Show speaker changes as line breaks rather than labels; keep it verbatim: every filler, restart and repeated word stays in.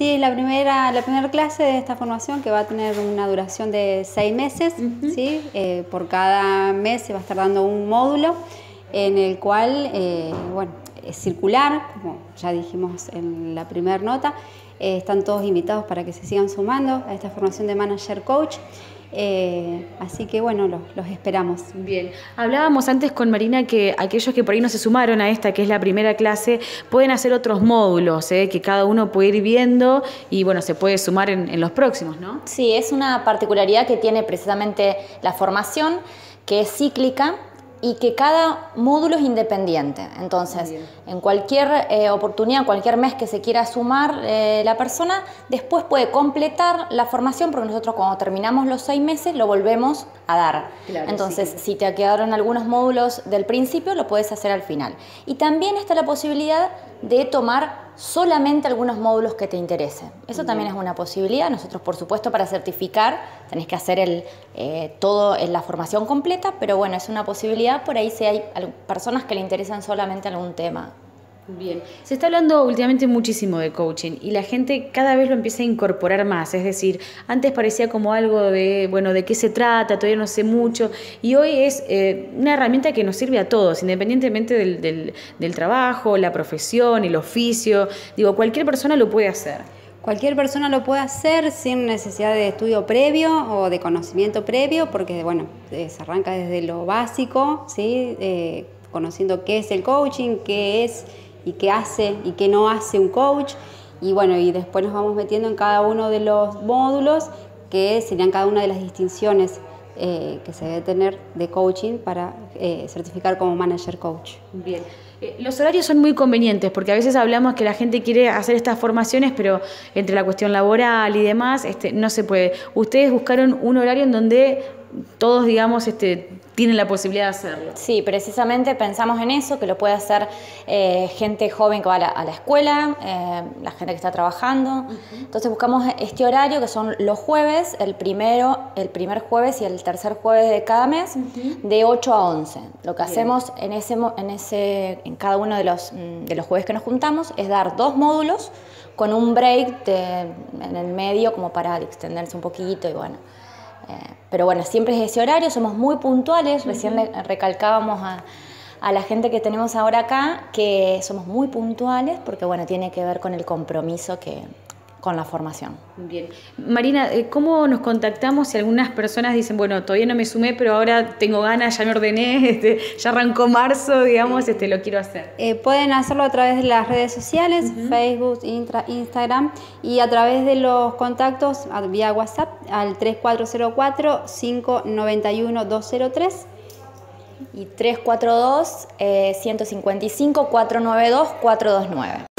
Sí, la primera, la primera clase de esta formación, que va a tener una duración de seis meses, uh-huh. ¿sí? Eh, por cada mes se va a estar dando un módulo en el cual, eh, bueno, es circular, como ya dijimos en la primera nota. Eh, están todos invitados para que se sigan sumando a esta formación de Manager Coach. Eh, así que bueno, los, los esperamos.
Bien, hablábamos antes con Marina que aquellos que por ahí no se sumaron a esta, que es la primera clase, pueden hacer otros módulos, ¿eh? Que cada uno puede ir viendo y bueno, se puede sumar en, en los próximos, ¿no?
Sí, es una particularidad que tiene precisamente la formación, que es cíclica y que cada módulo es independiente. Entonces, en cualquier eh, oportunidad, cualquier mes que se quiera sumar eh, la persona, después puede completar la formación, porque nosotros cuando terminamos los seis meses lo volvemos a dar. Claro, Entonces, sí. si te quedaron algunos módulos del principio, lo puedes hacer al final. Y también está la posibilidad de tomar solamente algunos módulos que te interesen. Eso Bien. también es una posibilidad. Nosotros, por supuesto, para certificar tenés que hacer el, eh, todo en la formación completa, pero bueno, es una posibilidad por ahí si hay personas que le interesan solamente algún tema.
Bien, se está hablando últimamente muchísimo de coaching y la gente cada vez lo empieza a incorporar más, es decir, antes parecía como algo de, bueno, de qué se trata, todavía no sé mucho, y hoy es eh, una herramienta que nos sirve a todos, independientemente del, del, del trabajo, la profesión, el oficio, digo, cualquier persona lo puede hacer.
Cualquier persona lo puede hacer sin necesidad de estudio previo o de conocimiento previo, porque bueno, se arranca desde lo básico, ¿sí? Eh, conociendo qué es el coaching, qué es y qué hace y qué no hace un coach, y bueno, y después nos vamos metiendo en cada uno de los módulos, que serían cada una de las distinciones eh, que se debe tener de coaching para eh, certificar como Manager Coach.
Bien. Los horarios son muy convenientes porque a veces hablamos que la gente quiere hacer estas formaciones, pero entre la cuestión laboral y demás este, no se puede. Ustedes buscaron un horario en donde todos, digamos, este, tienen la posibilidad de hacerlo.
Sí, precisamente pensamos en eso, que lo puede hacer eh, gente joven que va a la, a la escuela, eh, la gente que está trabajando. Uh-huh. Entonces buscamos este horario, que son los jueves, el primero, el primer jueves y el tercer jueves de cada mes, uh-huh. de ocho a once. Lo que Bien. hacemos en ese, en ese, en cada uno de los, de los jueves que nos juntamos es dar dos módulos con un break de, en el medio como para extenderse un poquito y bueno. Eh, pero bueno, siempre es ese horario, somos muy puntuales, uh-huh. recién le recalcábamos a, a la gente que tenemos ahora acá que somos muy puntuales porque bueno, tiene que ver con el compromiso que, con la formación.
Bien. Marina, ¿cómo nos contactamos si algunas personas dicen, bueno, todavía no me sumé, pero ahora tengo ganas, ya me ordené, este, ya arrancó marzo, digamos, este, lo quiero hacer?
Eh, pueden hacerlo a través de las redes sociales, uh-huh. Facebook, Intra, Instagram, y a través de los contactos vía WhatsApp al tres cuatro cero cuatro, cinco nueve uno, dos cero tres
y tres cuatro dos, uno cinco cinco, cuatro nueve dos, cuatro dos nueve.